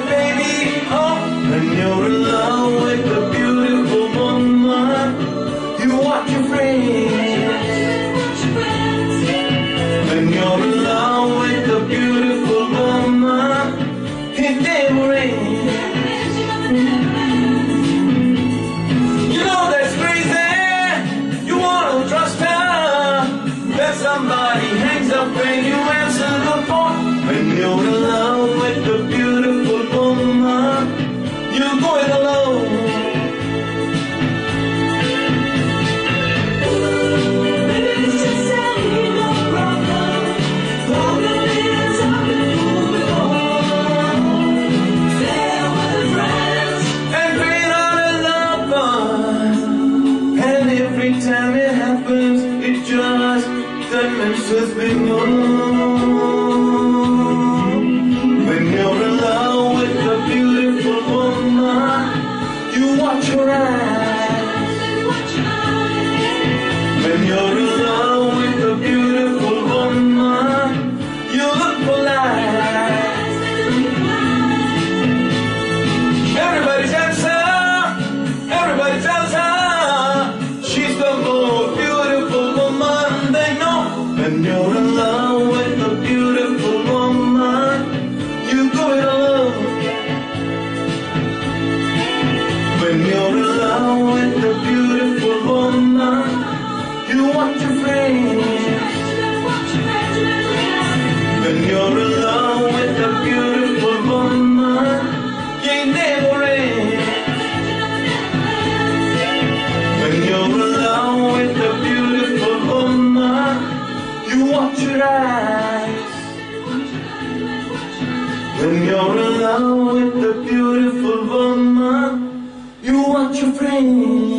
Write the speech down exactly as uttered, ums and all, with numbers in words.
baby. Oh, when you're in love with a beautiful woman, you watch your friends. When you're in love with a beautiful woman, it never ends. You know that's crazy. You wanna trust her. Then somebody hangs up when you answer the phone. When you're in love with a beautiful woman, you're going alone. Every time it happens, it just diminishes me more. When you're in love with a beautiful woman, you watch her eyes. When you're in love with a beautiful woman, you look polite. Everybody tells her, everybody tells her, she's the most beautiful woman they know. When you're in love with a beautiful woman, you go it alone. When you're in love with a beautiful woman, you want your friends. When you're in love with a beautiful woman, you never end. When you're in love with a beautiful woman, you watch your eyes. When you're in love with a beautiful woman, you want your friends.